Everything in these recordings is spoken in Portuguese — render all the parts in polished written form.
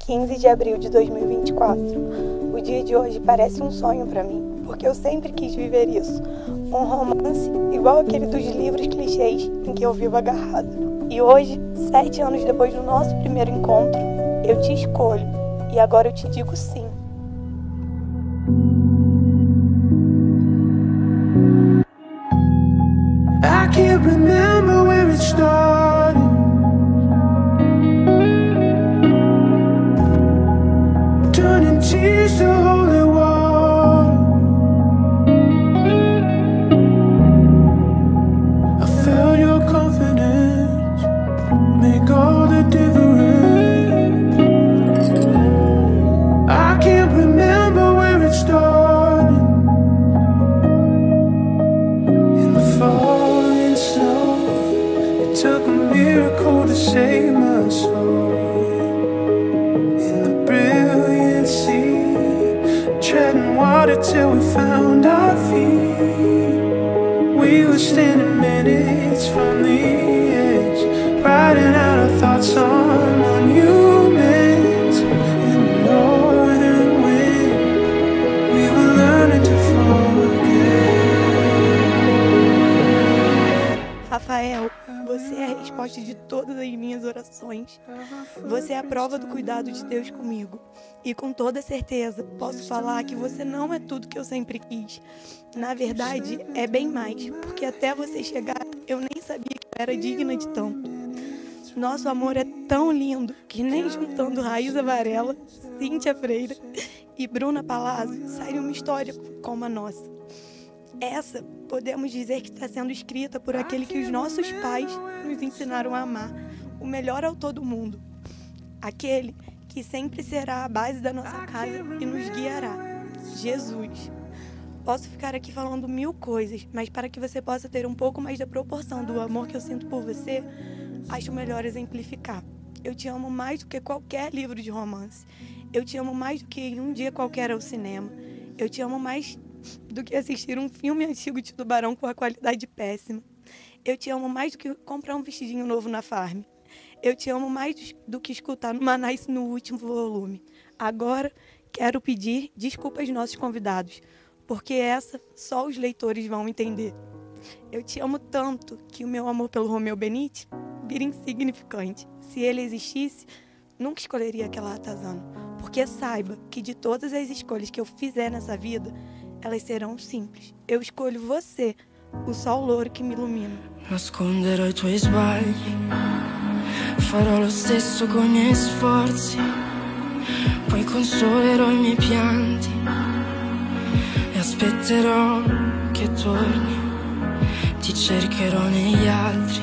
15 de abril de 2024. O dia de hoje parece um sonho para mim, porque eu sempre quis viver isso. Um romance igual aquele dos livros clichês em que eu vivo agarrada. E hoje, 7 anos depois do nosso primeiro encontro, eu te escolho. E agora eu te digo sim. I can't remember where it started. Turning tears to holy water. I felt your confidence make all the difference. I can't remember where it started. In the falling snow, it took a miracle to save my soul. In the brilliant sea, treading water till we found our feet. We were standing minutes from the edge, writing out our thoughts on monuments. In the northern wind, we were learning to forget. Rafael, você é a resposta de todas as minhas orações. Você é a prova do cuidado de Deus comigo. E com toda certeza, posso falar que você não é tudo que eu sempre quis. Na verdade, é bem mais, porque até você chegar, eu nem sabia que eu era digna de tanto. Nosso amor é tão lindo que nem juntando Raíza Varela, Cíntia Freira e Bruna Palazzo sairia uma história como a nossa. Essa, podemos dizer que está sendo escrita por aquele que os nossos pais nos ensinaram a amar, o melhor autor do mundo. Aquele que sempre será a base da nossa casa e nos guiará, Jesus. Posso ficar aqui falando 1000 coisas, mas para que você possa ter um pouco mais da proporção do amor que eu sinto por você, acho melhor exemplificar. Eu te amo mais do que qualquer livro de romance. Eu te amo mais do que ir um dia qualquer ao cinema. Eu te amo mais do que assistir um filme antigo de tubarão com a qualidade péssima. Eu te amo mais do que comprar um vestidinho novo na Farm. Eu te amo mais do que escutar Manice no último volume. Agora, quero pedir desculpas aos nossos convidados, porque essa só os leitores vão entender. Eu te amo tanto que o meu amor pelo Romeu Benite vira insignificante. Se ele existisse, nunca escolheria aquela ratazana, porque saiba que de todas as escolhas que eu fizer nessa vida, elas serão simples. Eu escolho você, o sol louro que me ilumina. Nasconderò i tuoi sbagli, farò lo stesso con i miei sforzi, poi consolerò i miei pianti e aspetterò che torni, ti cercherò negli altri,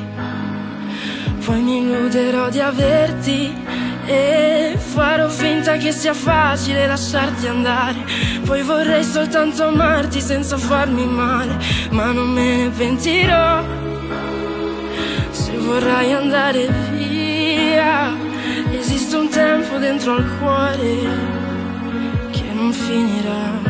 poi mi illuderò di averti e farò finta che sia facile lasciarti andare. Poi vorrei soltanto amarti senza farmi male, ma non me ne pentirò. Se vorrai andare via, esiste un tempo dentro al cuore che non finirà.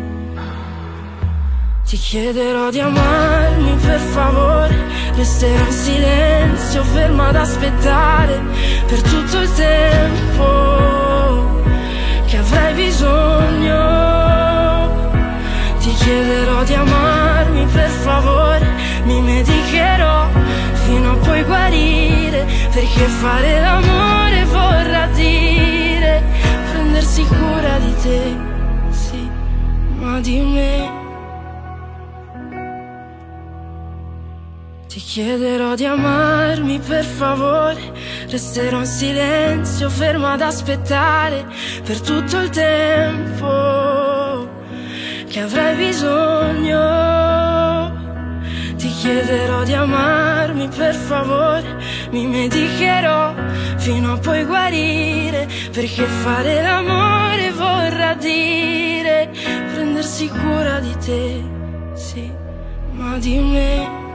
Ti chiederò di amarmi per favore, resterò in silenzio ferma ad aspettare per tutto il tempo che avrai bisogno. Ti chiederò di amarmi per favore, mi medicherò fino a poi guarire, perché fare l'amore vorrà dire prendersi cura di te, sì, ma di me. Ti chiederò di amarmi per favore, resterò in silenzio ferma ad aspettare per tutto il tempo che avrai bisogno. Ti chiederò di amarmi per favore, mi medicherò fino a poi guarire, perché fare l'amore vorrà dire prendersi cura di te, sì, ma di me.